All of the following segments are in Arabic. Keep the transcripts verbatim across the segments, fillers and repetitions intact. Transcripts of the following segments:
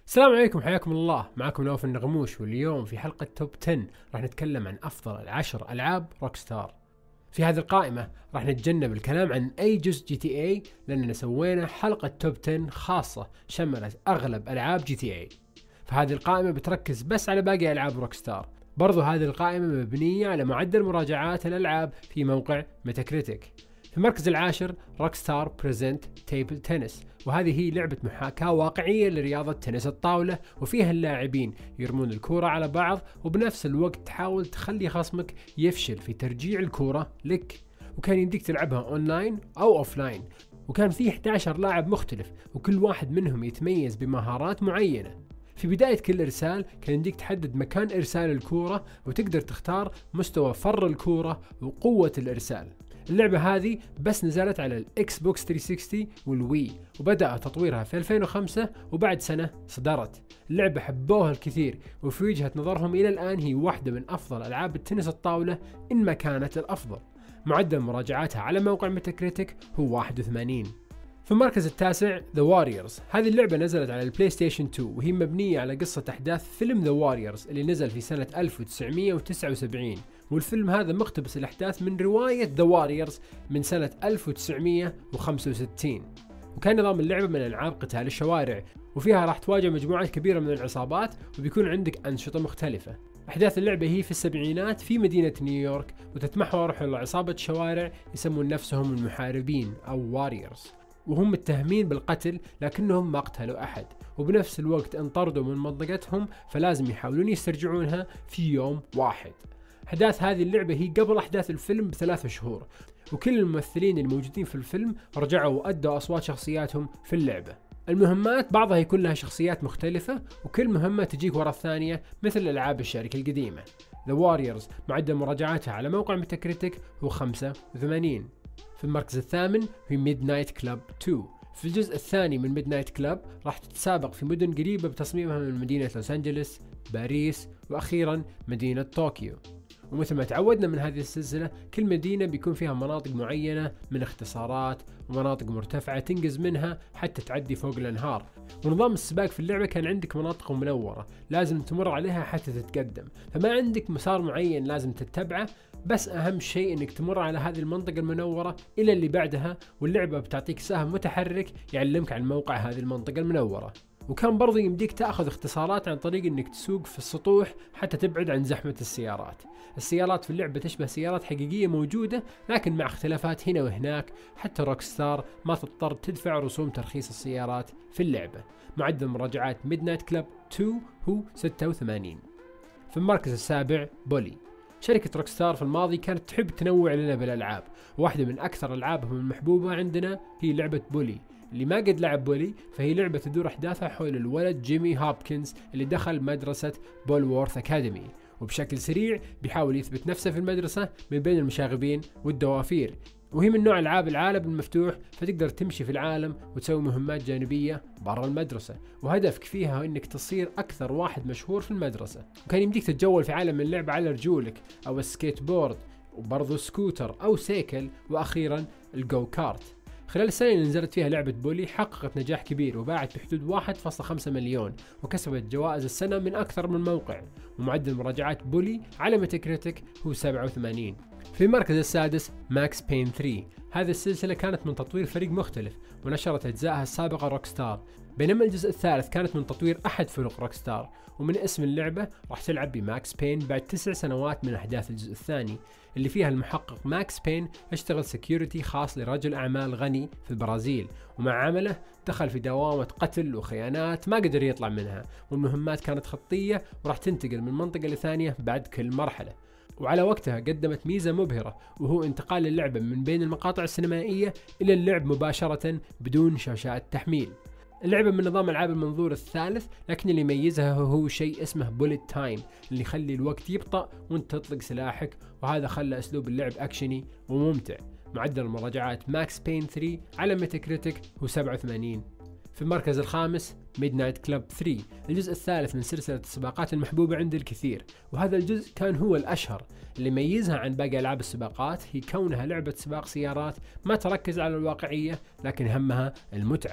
السلام عليكم، حياكم الله. معكم نواف النغموش، واليوم في حلقة توب عشرة راح نتكلم عن أفضل العشر ألعاب روكستار. في هذه القائمة راح نتجنب الكلام عن أي جزء جي تي اي، لأننا سوينا حلقة توب عشرة خاصة شملت أغلب ألعاب جي تي اي. فهذه القائمة بتركز بس على باقي ألعاب روكستار. برضو هذه القائمة مبنية على معدل مراجعات الألعاب في موقع ميتاكريتيك. في المركز العاشر روكستار بريزنت تيبل تنس، وهذه هي لعبة محاكاة واقعية لرياضة تنس الطاولة، وفيها اللاعبين يرمون الكرة على بعض وبنفس الوقت تحاول تخلي خصمك يفشل في ترجيع الكرة لك. وكان يمديك تلعبها اونلاين او اوفلاين، وكان فيه إحدى عشر لاعب مختلف وكل واحد منهم يتميز بمهارات معينة. في بداية كل إرسال كان يمديك تحدد مكان إرسال الكرة، وتقدر تختار مستوى فر الكرة وقوة الإرسال. اللعبة هذه بس نزلت على الإكس بوكس ثلاثمية وستين والوي، وبدأ تطويرها في ألفين وخمسة، وبعد سنة صدرت. اللعبة حبوها الكثير، وفي وجهة نظرهم إلى الآن هي واحدة من أفضل ألعاب التنس الطاولة إن ما كانت الأفضل. معدل مراجعاتها على موقع ميتاكريتيك هو واحد وثمانين. في المركز التاسع The Warriors. هذه اللعبة نزلت على البلاي ستيشن اثنين، وهي مبنية على قصة أحداث فيلم The Warriors اللي نزل في سنة ألف وتسعمية وتسعة وسبعين، والفيلم هذا مقتبس الأحداث من رواية The Warriors من سنة ألف وتسعمية وخمسة وستين. وكان نظام اللعبة من ألعاب قتال الشوارع، وفيها راح تواجه مجموعات كبيرة من العصابات، وبيكون عندك أنشطة مختلفة. أحداث اللعبة هي في السبعينات في مدينة نيويورك، وتتمحور حول عصابة شوارع يسمون نفسهم المحاربين أو واريورز، وهم متهمين بالقتل لكنهم ما قتلوا أحد، وبنفس الوقت انطردوا من منطقتهم فلازم يحاولون يسترجعونها في يوم واحد. أحداث هذه اللعبة هي قبل أحداث الفيلم بثلاث شهور، وكل الممثلين الموجودين في الفيلم رجعوا وأدوا أصوات شخصياتهم في اللعبة. المهمات بعضها يكون لها شخصيات مختلفة، وكل مهمة تجيك ورا الثانية مثل ألعاب الشركة القديمة. The Warriors معدل مراجعاتها على موقع ميتاكريتيك هو خمسة وثمانين. في المركز الثامن هي ميدنايت كلاب اثنين. في الجزء الثاني من ميدنايت كلاب راح تتسابق في مدن قريبة بتصميمها من مدينة لوس أنجلوس، باريس، وأخيرا مدينة طوكيو. ومثل ما تعودنا من هذه السلسلة، كل مدينة بيكون فيها مناطق معينة من اختصارات ومناطق مرتفعة تنقز منها حتى تعدي فوق الأنهار. ونظام السباق في اللعبة كان عندك مناطق منورة لازم تمر عليها حتى تتقدم، فما عندك مسار معين لازم تتبعه، بس أهم شيء إنك تمر على هذه المنطقة المنورة إلى اللي بعدها، واللعبة بتعطيك سهم متحرك يعلمك عن موقع هذه المنطقة المنورة. وكان برضو يمديك تأخذ اختصارات عن طريق إنك تسوق في السطوح حتى تبعد عن زحمة السيارات. السيارات في اللعبة تشبه سيارات حقيقية موجودة، لكن مع اختلافات هنا وهناك، حتى روكستار ما تضطر تدفع رسوم ترخيص السيارات في اللعبة. معدل مراجعات ميدنايت كلاب اثنين هو ستة وثمانين. في المركز السابع بولي. شركة روكستار في الماضي كانت تحب تنوع لنا بالألعاب، وواحدة من أكثر ألعابهم المحبوبة عندنا هي لعبة بولي. اللي ما قد لعب بولي فهي لعبة تدور أحداثها حول الولد جيمي هوبكنز اللي دخل مدرسة بولورث أكاديمي، وبشكل سريع بيحاول يثبت نفسه في المدرسة من بين المشاغبين والدوافير. وهي من نوع ألعاب العالم المفتوح، فتقدر تمشي في العالم وتسوي مهمات جانبية برا المدرسة، وهدفك فيها إنك تصير أكثر واحد مشهور في المدرسة. وكان يمديك تتجول في عالم اللعبة على رجولك أو السكيت بورد، وبرضو سكوتر أو سيكل، وأخيرا الجو كارت. خلال السنة اللي نزلت فيها لعبة بولي حققت نجاح كبير، وباعت بحدود واحد فاصلة خمسة مليون، وكسبت جوائز السنة من أكثر من موقع. ومعدل مراجعات بولي على ميتاكريتيك هو سبعة وثمانين. في المركز السادس ماكس بين ثلاثة. هذه السلسلة كانت من تطوير فريق مختلف، ونشرت أجزائها السابقة روكستار، بينما الجزء الثالث كانت من تطوير أحد فرق روكستار. ومن اسم اللعبة راح تلعب بماكس بين بعد تسع سنوات من أحداث الجزء الثاني، اللي فيها المحقق ماكس بين اشتغل سكيورتي خاص لرجل أعمال غني في البرازيل، ومع عمله دخل في دوامة قتل وخيانات ما قدر يطلع منها، والمهمات كانت خطية وراح تنتقل من منطقة لثانية بعد كل مرحلة. وعلى وقتها قدمت ميزة مبهرة، وهو انتقال اللعبة من بين المقاطع السينمائية إلى اللعب مباشرة بدون شاشات تحميل. اللعبة من نظام ألعاب المنظور الثالث، لكن اللي يميزها هو شيء اسمه بوليت تايم، اللي يخلي الوقت يبطأ وانت تطلق سلاحك، وهذا خلى أسلوب اللعب أكشني وممتع. معدل مراجعات ماكس بين ثلاثة على ميتاكريتيك هو سبعة وثمانين. في المركز الخامس ميدنايت كلاب ثلاثة، الجزء الثالث من سلسلة السباقات المحبوبة عند الكثير، وهذا الجزء كان هو الأشهر. اللي يميزها عن باقي ألعاب السباقات هي كونها لعبة سباق سيارات ما تركز على الواقعية، لكن همها المتعة.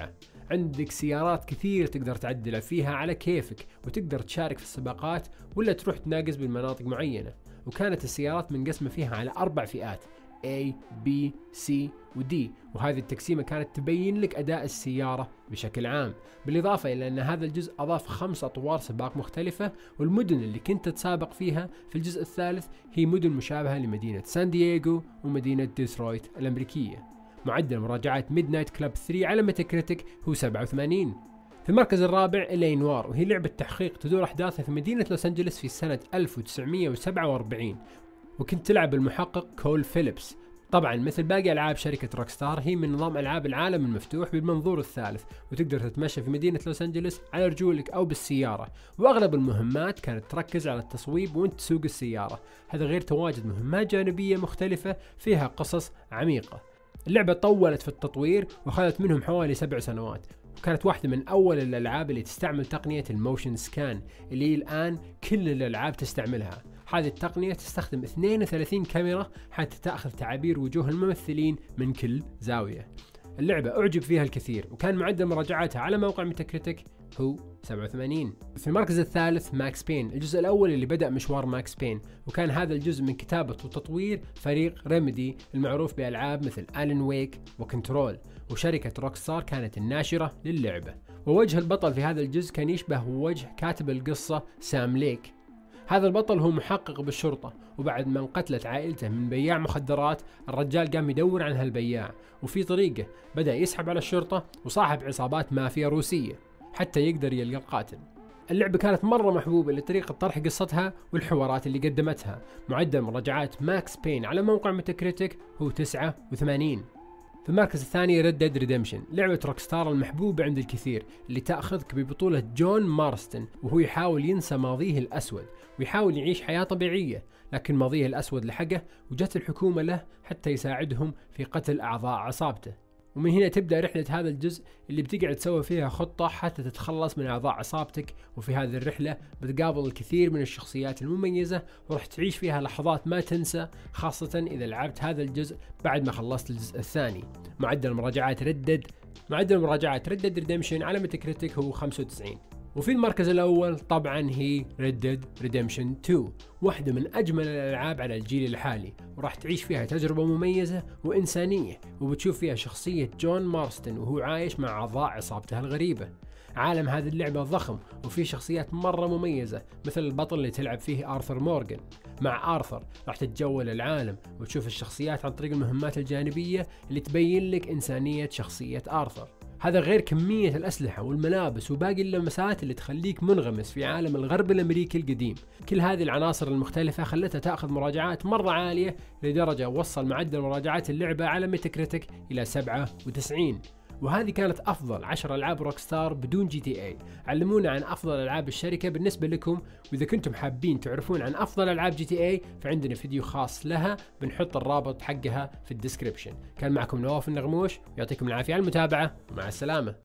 عندك سيارات كثير تقدر تعدل فيها على كيفك، وتقدر تشارك في السباقات ولا تروح تناقز بالمناطق معينة. وكانت السيارات منقسمة فيها على أربع فئات A B C و D، وهذه التقسيمة كانت تبين لك أداء السيارة بشكل عام، بالإضافة إلى أن هذا الجزء أضاف خمس أطوار سباق مختلفة، والمدن اللي كنت تتسابق فيها في الجزء الثالث هي مدن مشابهة لمدينة سان دييغو ومدينة ديترويت الأمريكية. معدل مراجعات ميدنايت كلاب ثري على ميتاكريتيك هو سبعة وثمانين. في المركز الرابع إلي نوار، وهي لعبة تحقيق تدور أحداثها في مدينة لوس أنجلوس في سنة ألف وتسعمئة وسبعة وأربعين، وكنت تلعب المحقق كول فيليبس. طبعا مثل باقي ألعاب شركة روكستار، هي من نظام ألعاب العالم المفتوح بالمنظور الثالث، وتقدر تتمشى في مدينة لوس أنجلوس على رجولك أو بالسيارة، وأغلب المهمات كانت تركز على التصويب وانت تسوق السيارة، هذا غير تواجد مهمات جانبية مختلفة فيها قصص عميقة. اللعبة طولت في التطوير وأخذت منهم حوالي سبع سنوات، وكانت واحدة من أول الألعاب اللي تستعمل تقنية الموشن سكان اللي الآن كل الألعاب تستعملها. هذه التقنية تستخدم اثنين وثلاثين كاميرا حتى تأخذ تعابير وجوه الممثلين من كل زاوية. اللعبة أعجب فيها الكثير، وكان معدل مراجعاتها على موقع ميتاكريتيك هو سبعة وثمانين. في المركز الثالث ماكس بين، الجزء الأول اللي بدأ مشوار ماكس بين، وكان هذا الجزء من كتابة وتطوير فريق ريميدي المعروف بألعاب مثل ألين ويك وكنترول، وشركة روكستار كانت الناشرة للعبة. ووجه البطل في هذا الجزء كان يشبه وجه كاتب القصة سام ليك. هذا البطل هو محقق بالشرطة، وبعد ما انقتلت عائلته من بياع مخدرات، الرجال قام يدور عن هالبياع، وفي طريقه بدأ يسحب على الشرطة وصاحب عصابات مافيا روسية حتى يقدر يلقى القاتل. اللعبة كانت مرة محبوبة لطريقة طرح قصتها والحوارات اللي قدمتها. معدل مراجعات ماكس بين على موقع ميتاكريتيك هو تسعة وثمانين. في المركز الثاني Red Dead Redemption، لعبة روكستار المحبوبة عند الكثير، اللي تأخذك ببطولة جون مارستن، وهو يحاول ينسى ماضيه الأسود ويحاول يعيش حياة طبيعية، لكن ماضيه الأسود لحقه وجت الحكومة له حتى يساعدهم في قتل أعضاء عصابته. ومن هنا تبدأ رحلة هذا الجزء اللي بتقعد تسوي فيها خطة حتى تتخلص من أعضاء عصابتك، وفي هذه الرحلة بتقابل الكثير من الشخصيات المميزة، وراح تعيش فيها لحظات ما تنسى، خاصة إذا لعبت هذا الجزء بعد ما خلصت الجزء الثاني. معدل مراجعات ردد معدل مراجعات Red Dead Redemption على ميتاكريتيك هو خمسة وتسعين. وفي المركز الأول طبعا هي Red Dead Redemption تو، واحدة من أجمل الألعاب على الجيل الحالي، وراح تعيش فيها تجربة مميزة وإنسانية، وبتشوف فيها شخصية جون مارستن وهو عايش مع أعضاء عصابته الغريبة. عالم هذه اللعبة ضخم وفيه شخصيات مرة مميزة، مثل البطل اللي تلعب فيه آرثر مورغان. مع آرثر راح تتجول العالم وتشوف الشخصيات عن طريق المهمات الجانبية اللي تبين لك إنسانية شخصية آرثر. هذا غير كمية الأسلحة والملابس وباقي اللمسات اللي تخليك منغمس في عالم الغرب الأمريكي القديم. كل هذه العناصر المختلفة خلتها تأخذ مراجعات مرة عالية، لدرجة وصل معدل مراجعات اللعبة على ميتاكريتيك إلى سبعة وتسعين. وهذه كانت أفضل عشر ألعاب روكستار بدون جي تي اي. علمونا عن أفضل ألعاب الشركة بالنسبة لكم، وإذا كنتم حابين تعرفون عن أفضل ألعاب جي تي اي فعندنا فيديو خاص لها، بنحط الرابط حقها في الديسكريبشن. كان معكم نواف النغموش، يعطيكم العافية على المتابعة، ومع السلامة.